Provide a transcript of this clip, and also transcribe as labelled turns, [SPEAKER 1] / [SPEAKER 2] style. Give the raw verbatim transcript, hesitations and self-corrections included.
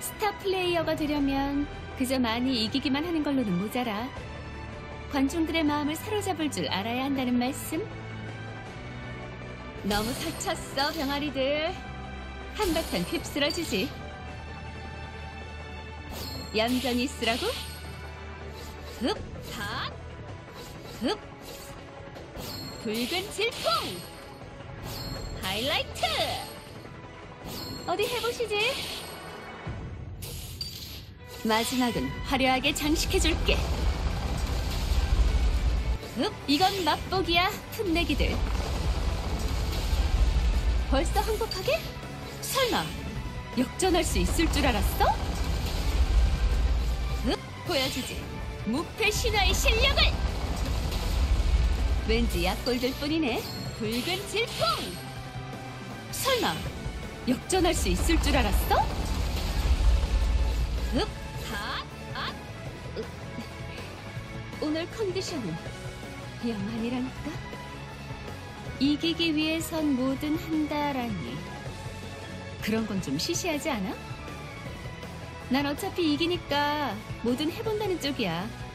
[SPEAKER 1] 스타 플레이어가 되려면 그저 많이 이기기만 하는 걸로는 모자라. 관중들의 마음을 사로잡을 줄 알아야 한다는 말씀? 너무 설쳤어, 병아리들. 한바탕 휩쓸어주지. 얌전히 있으라고? 흡! 핫! 흡! 붉은 질풍! 하이라이트! 어디 해보시지? 마지막은 화려하게 장식해줄게. 흡! 이건 맛보기야, 풋내기들. 벌써 항복하게? 설마 역전할 수 있을 줄 알았어? 흡! 보여주지. 무패 신화의 실력을! 왠지 약골들 뿐이네. 붉은 질풍! 설마 역전할 수 있을 줄 알았어? 흡! 핫! 핫! 오늘 컨디션은 영 아니라니까? 이기기 위해선 뭐든 한다라니. 그런 건 좀 시시하지 않아? 난 어차피 이기니까 뭐든 해본다는 쪽이야.